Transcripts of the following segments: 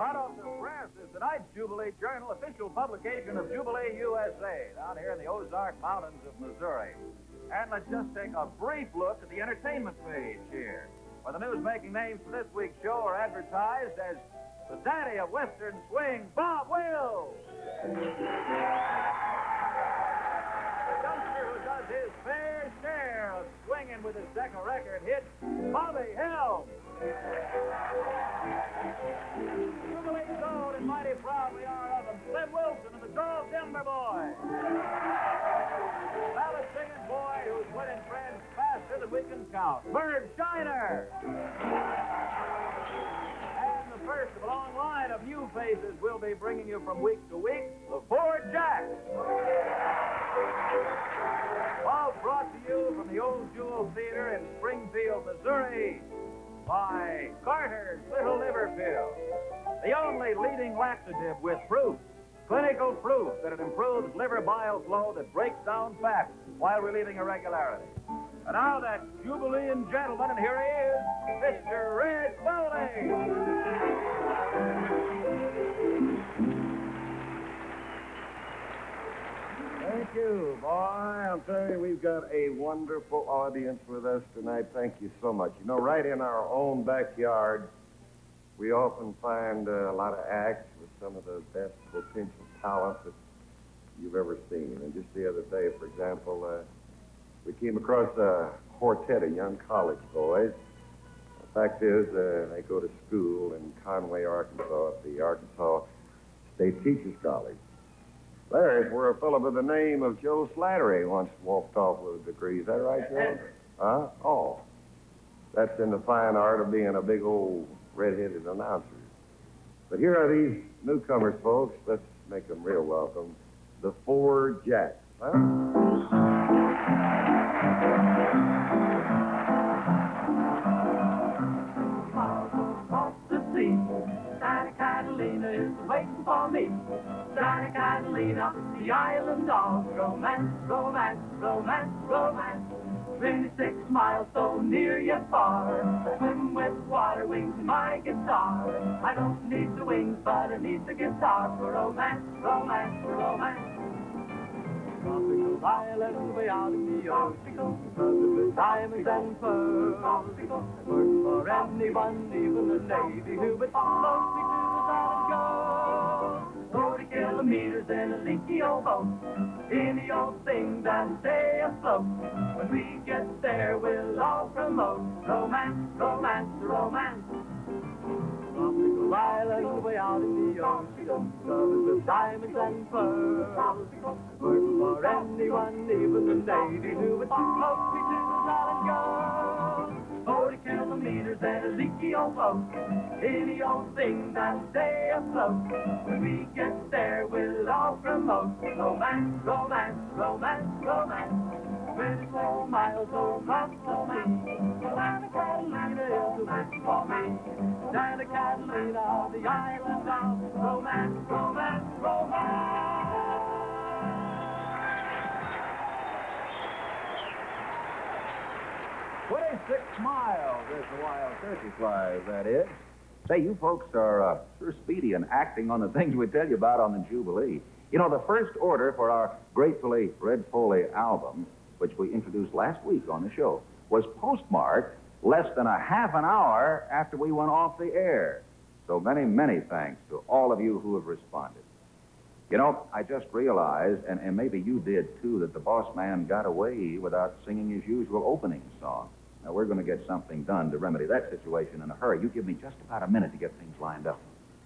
Hot off the press is tonight's Jubilee Journal, official publication of Jubilee USA, down here in the Ozark Mountains of Missouri. And let's just take a brief look at the entertainment page here, where the news-making names for this week's show are advertised as the daddy of Western swing, Bob Wills. The youngster who does his fair share of swinging with his Decca record hit, Bobby Helms. Jubilee Gold, and mighty proud we are of him, Slim Wilson and the Grove Timber Boy. Ballad singing boy who's winning friends faster than we can count, Merv Shiner. And the first of a long line of new faces we'll be bringing you from week to week, the Four Jacks. All brought to you from the Old Jewel Theater in Springfield, Missouri, by Carter's Little Liver Pill, the only leading laxative with proof, clinical proof that it improves liver bile flow that breaks down fat while relieving irregularity. And now that Jubilean gentleman, and here he is, Mr. Red Foley. Thank you, boy. I'm telling you, we've got a wonderful audience with us tonight. Thank you so much. You know, right in our own backyard, we often find a lot of acts with some of the best potential talent that you've ever seen. And just the other day, for example, we came across a quartet of young college boys. The fact is, they go to school in Conway, Arkansas, at the Arkansas State Teachers College. There's where a fellow by the name of Joe Slattery once walked off with a degree. Is that right, Joe? Huh? Oh. That's in the fine art of being a big old red-headed announcer. But here are these newcomers, folks. Let's make them real welcome. The Four Jacks. Huh? Catalina is waiting for me. Santa Catalina, the island of romance, romance, romance, romance. 26 miles so near yet far. Swim with water wings in my guitar. I don't need the wings, but I need the guitar for romance, romance, romance. Tropical island way out in the ocean, covered with diamonds and pearls. Work for anyone, even the Navy, who would float me to the solid gold. 40 kilometers in a leaky old boat, any old thing that'll stay afloat. When we get there, we'll all promote romance, romance, romance. Tropical island way out in the ocean, covered with diamonds and pearls. Work for anyone, even the Navy, who would float me to the solid gold. 40 kilometers and a leaky old boat, any old thing that'll stay afloat. When we get there, we'll all promote romance, romance, romance, romance. 24 miles, so much for me. Santa Catalina is the wish for me. Santa Catalina, the island of romance, romance, romance. 26 miles as the wild turkey flies, that is. Say, you folks are sure speedy in acting on the things we tell you about on the Jubilee. You know, the first order for our gratefully Red Foley album, which we introduced last week on the show, was postmarked less than a half an hour after we went off the air. So many, many thanks to all of you who have responded. You know, I just realized, and maybe you did too, that the boss man got away without singing his usual opening song. Now, we're going to get something done to remedy that situation in a hurry. You give me just about a minute to get things lined up.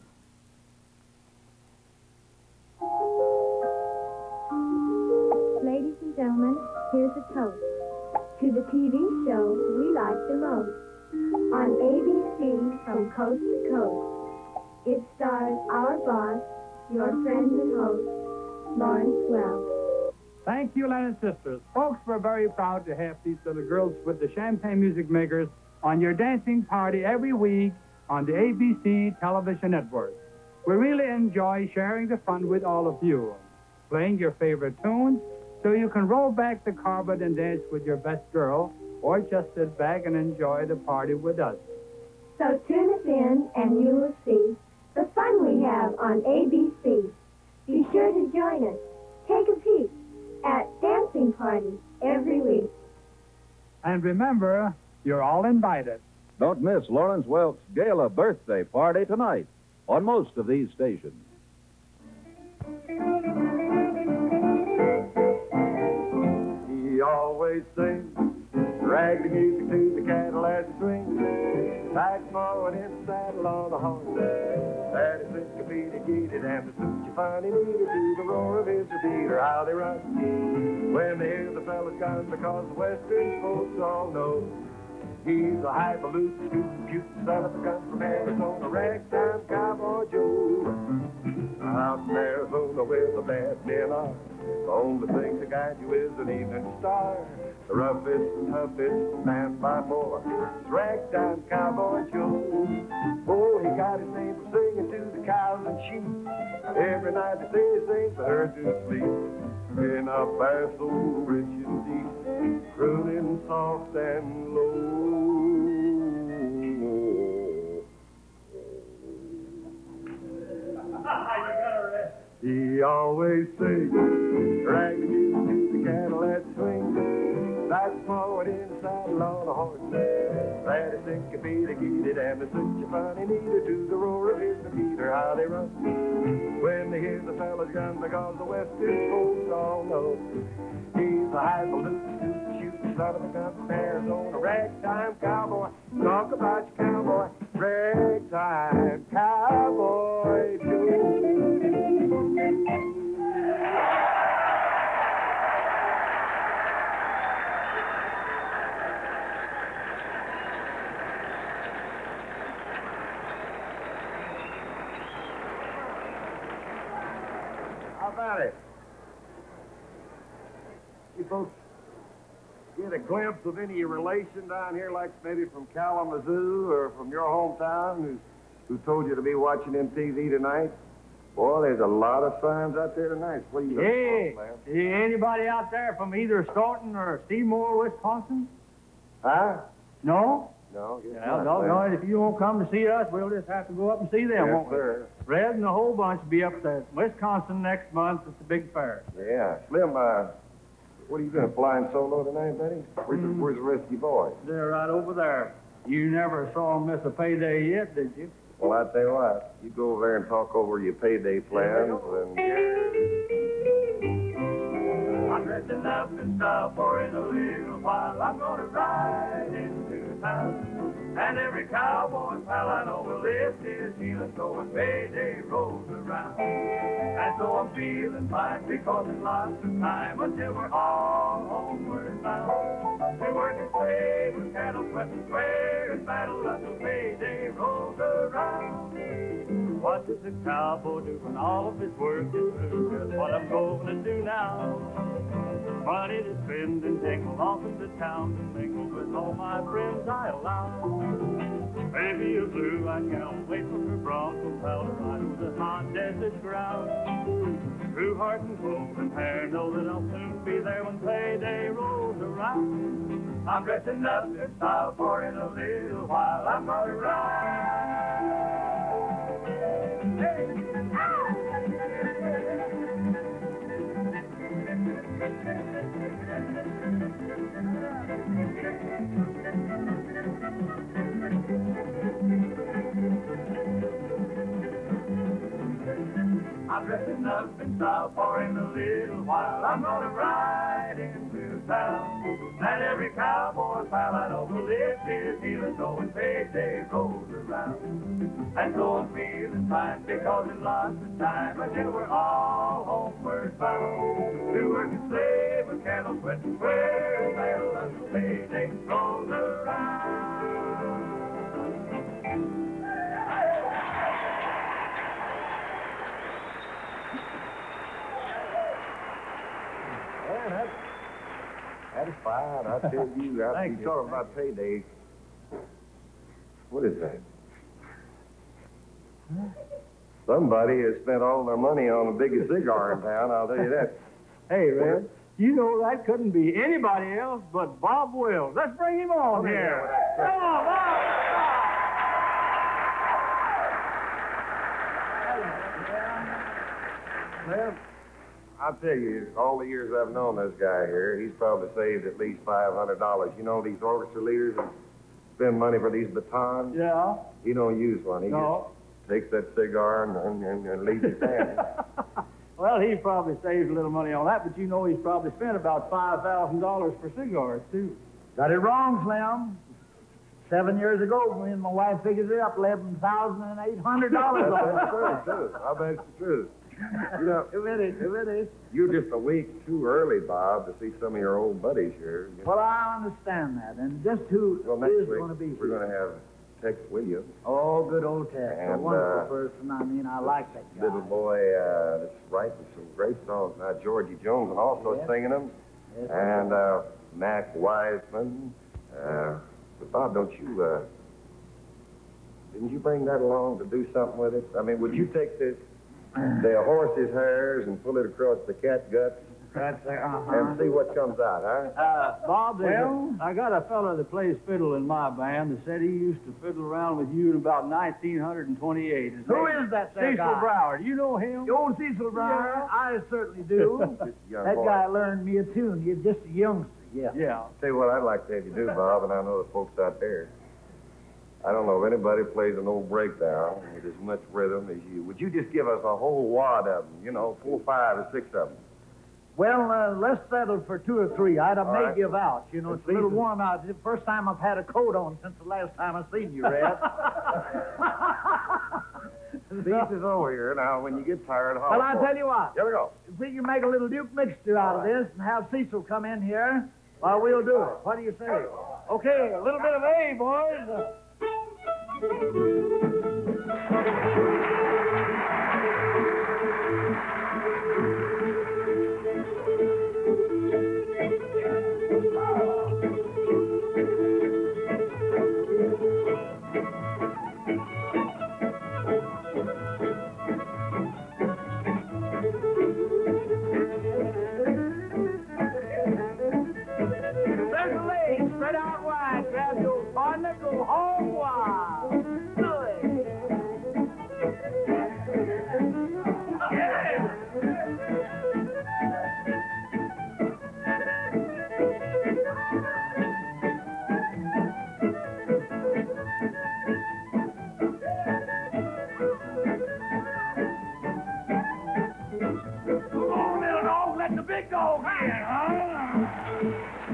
Ladies and gentlemen, here's a toast to the TV show we like the most. On ABC from coast to coast, it stars our boss, your friend and host, Lawrence Welk. Thank you, Lennon Sisters. Folks, we're very proud to have these little girls with the Champagne Music Makers on your dancing party every week on the ABC television network. We really enjoy sharing the fun with all of you, playing your favorite tunes so you can roll back the carpet and dance with your best girl, or just sit back and enjoy the party with us. So tune us in and you will see the fun we have on ABC. Be sure to join us. Take a peek at Dancing Party every week. And remember, you're all invited. Don't miss Lawrence Welk's gala birthday party tonight on most of these stations. He always sings, drag the music to the Cadillac swing, back forward in the saddle on the horse. That is it, competed, and the suit you find in either to the roar of his repeater, how they run. When they hear the fella's gun, because the western folks all know he's a highfalutin, shooting son of a gun from Arizona, Ragtime Cowboy Joe. Out in Arizona where the bad men are, the only thing to guide you is an evening star. The roughest and toughest man by four, it's Ragtime Cowboy Joe. Oh, he got his name from singing to the cows and sheep. Every night the day he sings for her to sleep. In a bass so rich and deep, crooning soft and low. He always sings, drag the music to the Cadillac swing, back forward in the saddle on a horse. That is sick and beat it, and the suit you funny neither to the roar of his repeater, how they run. When they hear the fella's gun, because the western folks all know he's a highfalutin, shooting son of a gun from Arizona, Ragtime Cowboy. Talk about your cowboy, Ragtime Cowboy Joe. How about it? You folks get a glimpse of any relation down here, like maybe from Kalamazoo or from your hometown, who told you to be watching MTV tonight? Boy, there's a lot of signs out there tonight. What are you looking for, man? Anybody out there from either Staunton or Seymour, Wisconsin? Huh? No? No. No, if you won't come to see us, we'll just have to go up and see them, won't we? Sir. Red and the whole bunch will be up there. Wisconsin next month at the big fair. Yeah. Slim, what are you doing, flying solo tonight, buddy? Where's the rest of your boys? They're right over there. You never saw them miss a payday yet, did you? Well, I tell you what, you go over there and talk over your payday plans, and... I'm dressing up in style for in a little while. I'm gonna ride into town. And every cowboy pal I know will lift his heel and go when payday rolls around. And so I'm feeling fine because it's lots of time until we're all homeward bound. We work and play with cattle, sweat and swear and battle until payday rolls around. What does a cowboy do when all of his work is through? That's what I'm going to do now. Money to spend and tingle off into town to mingle with all my friends I allow. Baby of blue, I can't wait for her bronco pal to ride over the hot desert ground. True heart and golden hair, know that I'll soon be there when payday rolls around. I'm dressing up in style for in a little while I'm gonna ride. Hey. I'm dressing up in style for in a little while I'm gonna ride into town. And every cowboy pal I know will lift his heel and go when payday rolls around. And so I'm feeling fine because it's lots of time until we're all homeward bound. To work and slave with cattle, sweat and swear and battle until payday rolls around. Man, that is fine. I tell you, after you talk about payday, what is that? Somebody has spent all their money on the biggest cigar in town, I'll tell you that. Hey, Red, you know that couldn't be anybody else but Bob Wills. Let's bring him on here. Come on, Bob! I'll tell you, all the years I've known this guy here, he's probably saved at least $500. You know, these orchestra leaders that spend money for these batons? Yeah? He don't use one. He No. just takes that cigar and leaves his hand. Well, he probably saves a little money on that, but you know he's probably spent about $5,000 for cigars, too. Got it wrong, Slim. 7 years ago, me and my wife figured it up, $11,800. That's true, too. I bet it's the truth. You know, It is. you're just a week too early, Bob, to see some of your old buddies here. Well, I understand that. And just who Well, next is week, going to be we're going to have Tex Williams, Oh, good old Tex. A And, wonderful person. I mean, I like that guy. little boy that's writing some great songs now, Georgie Jones, and also Yes. singing them, Yes. and Mac Wiseman. But Bob, didn't you bring that along to do something with it? I mean, would you take the horse's hairs and pull it across the cat guts and see what comes out, huh? Bob, Well? I got a fellow that plays fiddle in my band that said he used to fiddle around with you in about 1928. His Who name is that Cecil guy? Brower. Do you know him? The old Cecil Brower? Yeah. I certainly do. Just a young That boy. guy learned me a tune. He's just a youngster, yeah. Yeah. Tell you what I'd like to have you do, Bob, and I know the folks out there. I don't know if anybody plays an old breakdown with as much rhythm as you. Would you just give us a whole wad of them, 4, 5, or 6 of them? Well, let's settle for 2 or 3. I All may right. give out. You know, And it's a little Cecil. warm out. It's the first time I've had a coat on since the last time I seen you, Red. This is over here. Now, when you get tired, Well, I'll tell you what. Here we go. If we can make a little Duke mixture out of this and have Cecil come in here, well, we'll do it. What do you say? Okay, a little bit of A, boys. Circulate, spread out wide, grab your partner, go home wild. Do it. Come on, little dog, let the big dog in, huh?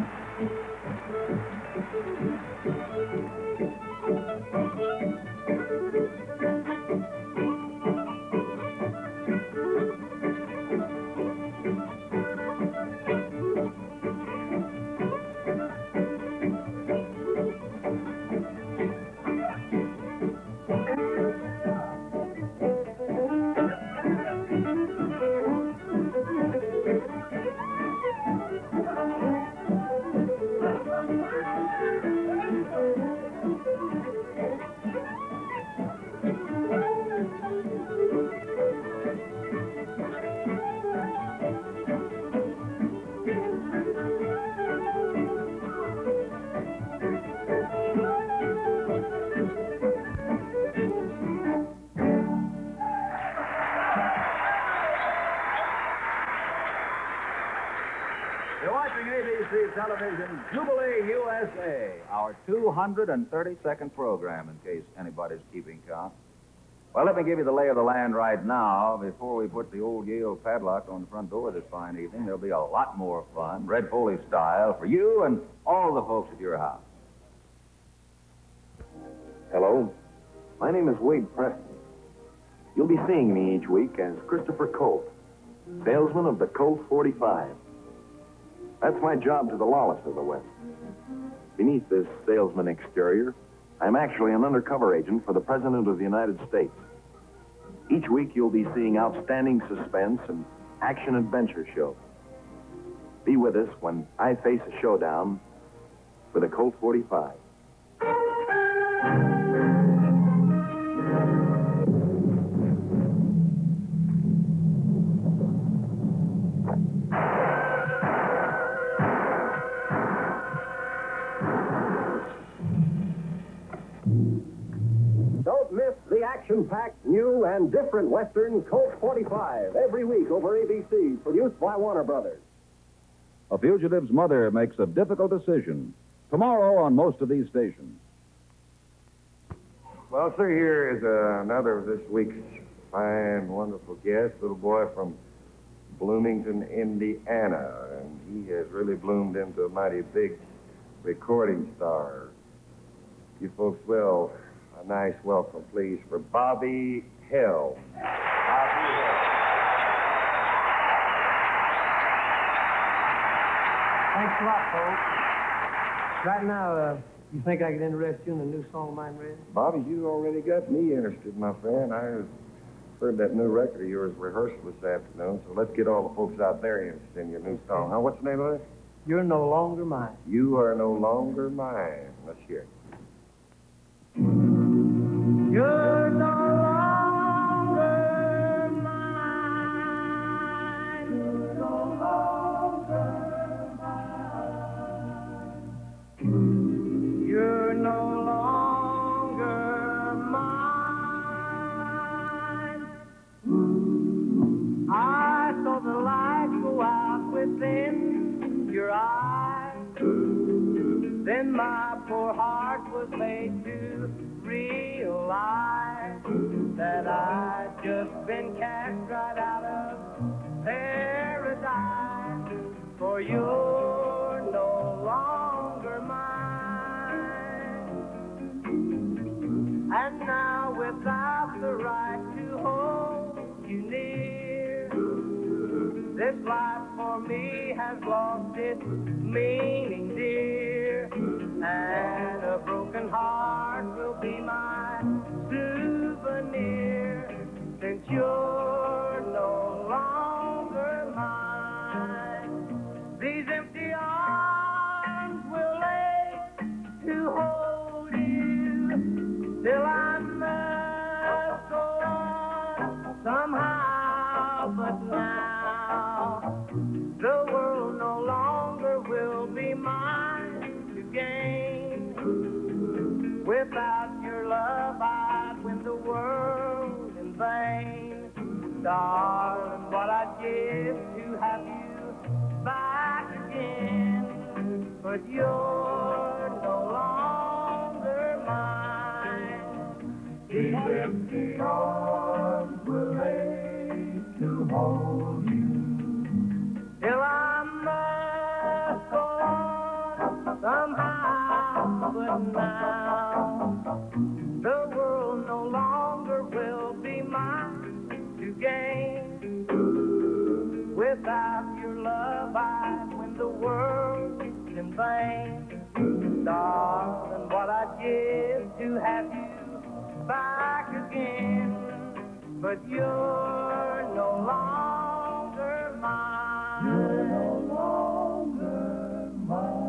You're watching ABC Television Jubilee USA, our 232nd program, in case anybody's keeping count. Well, let me give you the lay of the land right now. Before we put the old Yale padlock on the front door this fine evening, there'll be a lot more fun, Red Foley style, for you and all the folks at your house. Hello. My name is Wade Preston. You'll be seeing me each week as Christopher Colt, salesman of the Colt 45. That's my job to the lawless of the West. Beneath this salesman exterior, I'm actually an undercover agent for the President of the United States. Each week, you'll be seeing outstanding suspense and action-adventure shows. Be with us when I face a showdown with a Colt 45. Don't miss the action action-packed, new, and different Western Colt 45 every week over ABC, produced by Warner Brothers. A fugitive's mother makes a difficult decision. Tomorrow on most of these stations. Well, sir, here is another of this week's fine, wonderful guest, little boy from Bloomington, Indiana. And he has really bloomed into a mighty big recording star. You folks will, a nice welcome, please, for Bobby Helms. Bobby Helms. Thanks a lot, folks. Right now, you think I could interest you in a new song of mine, Red? Bobby, you already got me interested, my friend. I heard that new record of yours rehearsal this afternoon, so let's get all the folks out there interested in your new song. Huh? What's the name of it? You're No Longer Mine. You Are No Longer Mine. Let's hear it. You're no longer mine. You're no longer mine. You're no longer mine. I saw the light go out within your eyes. Then my poor heart was made to realize that I'd just been cast right out of paradise. For you're no longer mine. And now without the right to hold you near, this life for me has lost its meaning, dear. And a broken heart will be my souvenir, since you're no longer mine. These empty arms will ache to hold you till I must go on somehow. But now the world no longer will be mine to gain. Without your love, I'd win the world in vain. Darling, what I'd give to have you back again. But you're no longer mine. These empty arms will ache to hold you till I must go on somehow. But now the world no longer will be mine to gain. Without your love, I'd win the world in vain. Darling, what I'd give to have you back again. But you're no longer mine. You're no longer mine.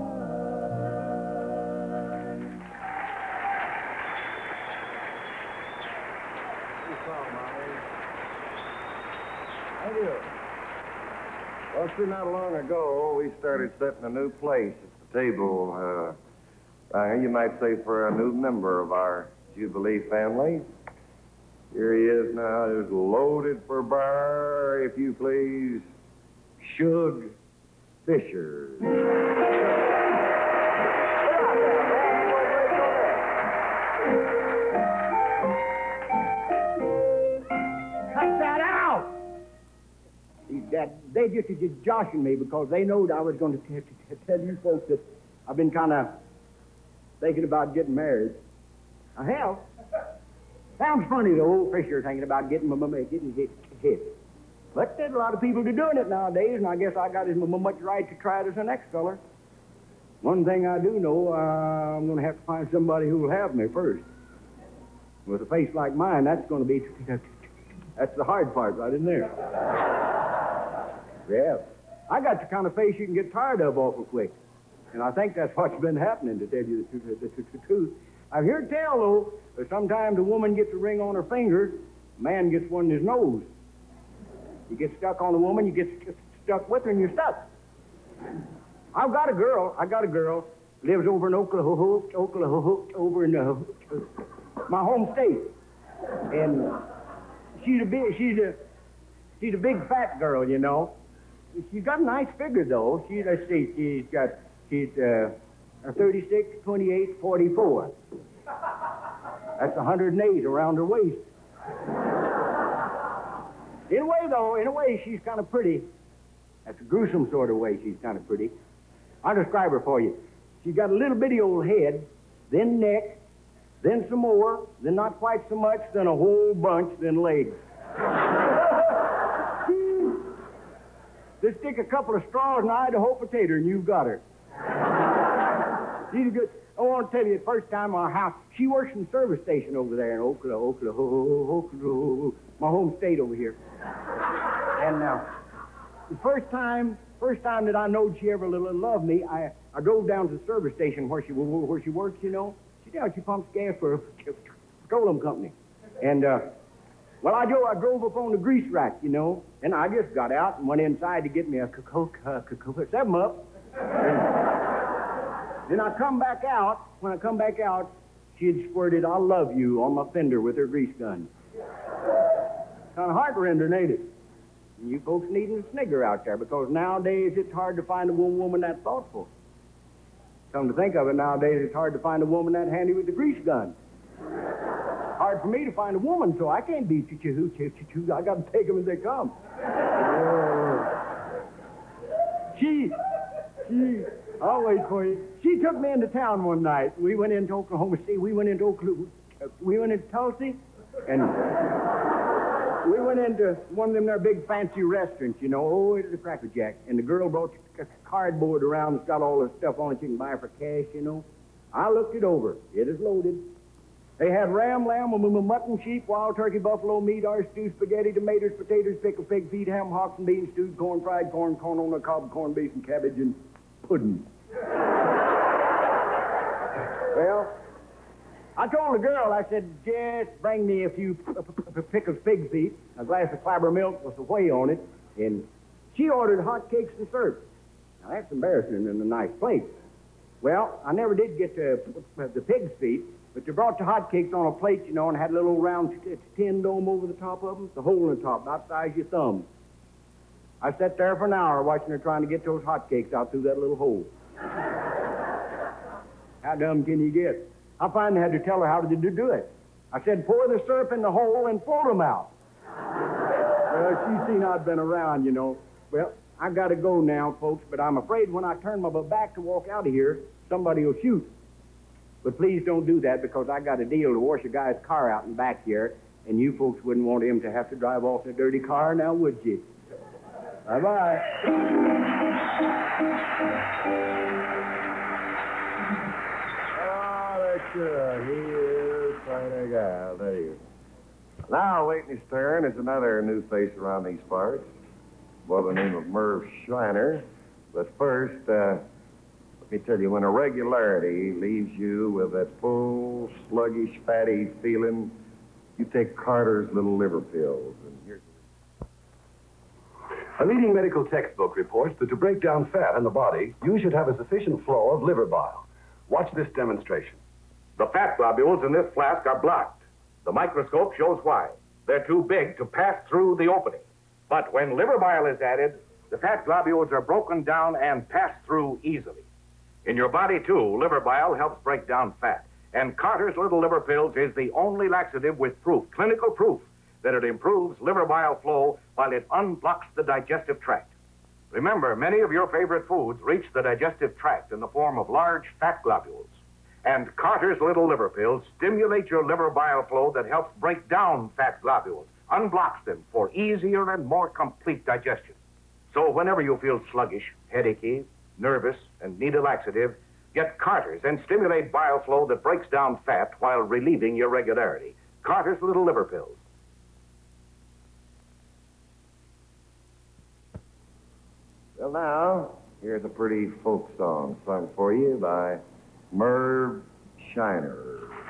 Thank you. Well, sir, not long ago, we started setting a new place at the table. You might say for a new member of our Jubilee family. Here he is now, just loaded for bar, if you please, Shug Fisher. Cut that out! They just joshing me because they knowed I was going to tell you folks that I've been kind of thinking about getting married. Hell, sounds funny, the old Fisher thinking about getting hit. But there's a lot of people doing it nowadays, and I guess I got as much right to try it as the next feller. One thing I do know, I'm going to have to find somebody who will have me first. With a face like mine, that's going to be... That's the hard part right in there. Yeah. I got the kind of face you can get tired of awful quick. And I think that's what's been happening, to tell you the truth. I've heard tell, though, that sometimes a woman gets a ring on her finger, a man gets one in his nose. You get stuck on a woman, you get stuck with her, and you're stuck. I got a girl, lives over in Oklahoma, over in my home state. And she's a big fat girl, you know. She's got a nice figure, though. Let's see, she's 36, 28, 44. That's 108 around her waist. In a way, she's kind of pretty. That's a gruesome sort of way she's kind of pretty. I'll describe her for you. She's got a little bitty old head, then neck, then some more, then not quite so much, then a whole bunch, then legs. Just stick a couple of straws in an Idaho potato and you've got her. She's good. I want to tell you, the first time our house, she works in the service station over there in Oklahoma, my home state over here. And the first time that I knowed she ever loved me, I drove down to the service station where she works, you know. She pumps gas for a petroleum company. And, well, I drove up on the grease rack, you know, and I just got out and went inside to get me a Coke 7-Up. Then I come back out. When I come back out, she had squirted "I love you" on my fender with her grease gun. Kind of heart-rending, ain't it? And you folks needing a snigger out there, because nowadays it's hard to find a woman that thoughtful. Come to think of it, nowadays it's hard to find a woman that handy with the grease gun. Hard for me to find a woman, so I can't be choo-choo. I got to take them as they come. I'll wait for you. She took me into town one night. We went into Oklahoma City. We went into Tulsa, and we went into one of them there big fancy restaurants, you know. Oh, it was a Cracker Jack. And the girl brought a cardboard around that's got all the stuff on it you can buy for cash, you know. I looked it over. It is loaded. They had lamb, mutton, sheep, wild turkey, buffalo meat, orange stew, spaghetti, tomatoes, potatoes, pickled pig feet, ham, hocks and beans, stewed corn, fried corn, corn on the cob, corned beef and cabbage, and pudding. Well, I told the girl, I said, just bring me a few pickled pig feet, a glass of clabber milk with the whey on it, and she ordered hot cakes and syrup. Now, that's embarrassing in a nice place. Well, I never did get the pig's feet, but they brought the hotcakes on a plate, you know, and had a little round tin dome over the top of them, the hole in the top, about the size of your thumb. I sat there for an hour watching her trying to get those hotcakes out through that little hole. How dumb can you get? I finally had to tell her how to do it. I said, pour the syrup in the hole and float them out. Well, she seen I'd been around, you know. Well, I got to go now, folks, but I'm afraid when I turn my back to walk out of here, somebody will shoot. But please don't do that, because I got a deal to wash a guy's car out in back here, and you folks wouldn't want him to have to drive off in a dirty car, now would you? Bye-bye. Oh, that's good. He is quite a guy, I'll tell you. Now, waiting his turn is another new face around these parts, by the name of Merv Schreiner. But first, let me tell you, when irregularity leaves you with that full, sluggish, fatty feeling, you take Carter's little liver pills. And here's... A leading medical textbook reports that to break down fat in the body, you should have a sufficient flow of liver bile. Watch this demonstration. The fat globules in this flask are blocked. The microscope shows why. They're too big to pass through the opening. But when liver bile is added, the fat globules are broken down and pass through easily. In your body, too, liver bile helps break down fat. And Carter's Little Liver Pills is the only laxative with proof, clinical proof, that it improves liver bile flow while it unblocks the digestive tract. Remember, many of your favorite foods reach the digestive tract in the form of large fat globules. And Carter's Little Liver Pills stimulate your liver bile flow that helps break down fat globules, unblocks them for easier and more complete digestion. So whenever you feel sluggish, headachy, nervous, and need a laxative, get Carter's and stimulate bile flow that breaks down fat while relieving irregularity. Carter's Little Liver Pills. Well, now, here's a pretty folk song sung for you by Merv Schreiner.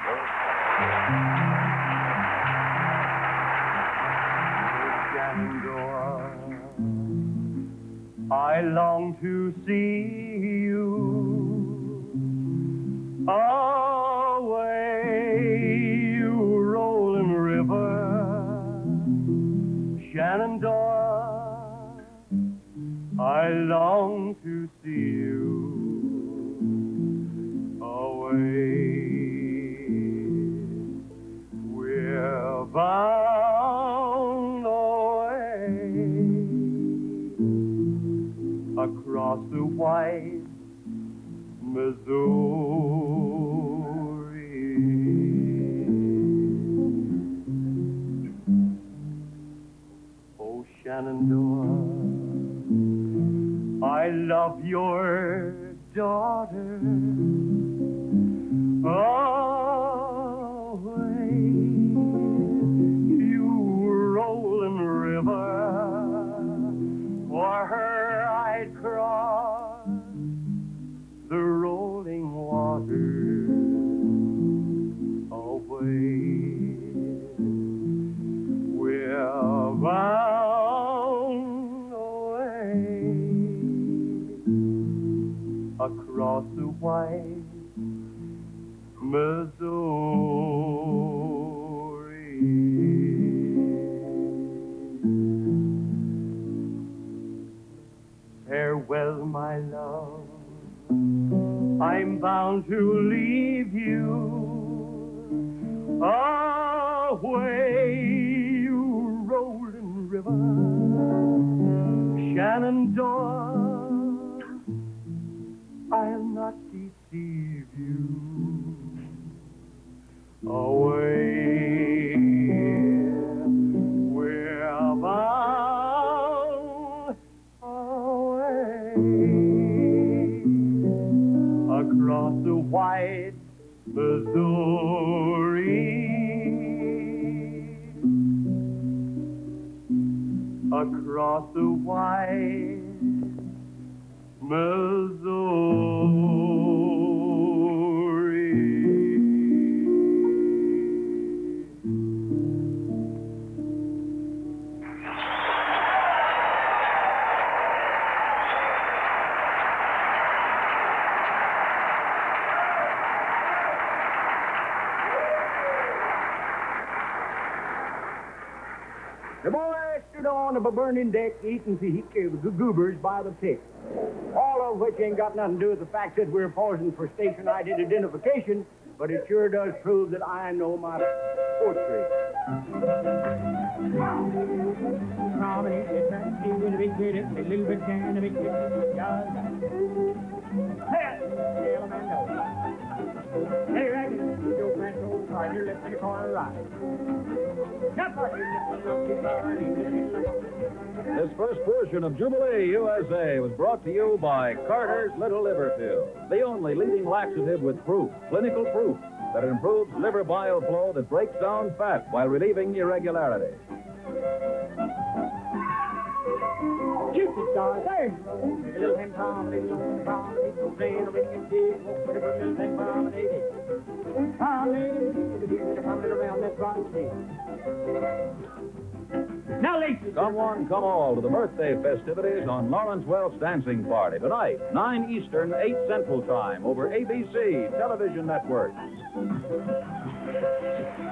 Shenandoah, I long to see you away, you rolling river. I long to see you away. We're bound away across the white Missouri. Oh, Shenandoah, I love your daughter. Away, you rolling river, for her I'd cross the rolling water. Away, we're bound away across the white Missouri. Farewell, my love, I'm bound to leave you. Away, you rolling river, Shenandoah, I'll not deceive you. Away, we're bound away across the white Missouri. Across the white Missouri. The boy stood on a burning deck eating goobers by the pick. All of which ain't got nothing to do with the fact that we're pausing for station identification, but it sure does prove that I know my poetry. Hey, Raggedy, your pencil, you're left in the corner right. This first portion of Jubilee USA was brought to you by Carter's Little Liver Pill, the only leading laxative with proof, clinical proof, that improves liver bile flow that breaks down fat while relieving irregularity. Gypsy stars, there's little hen Now, ladies. Come one, come all to the birthday festivities on Lawrence Welk's Dancing Party tonight, 9 Eastern, 8 Central Time over ABC Television Network.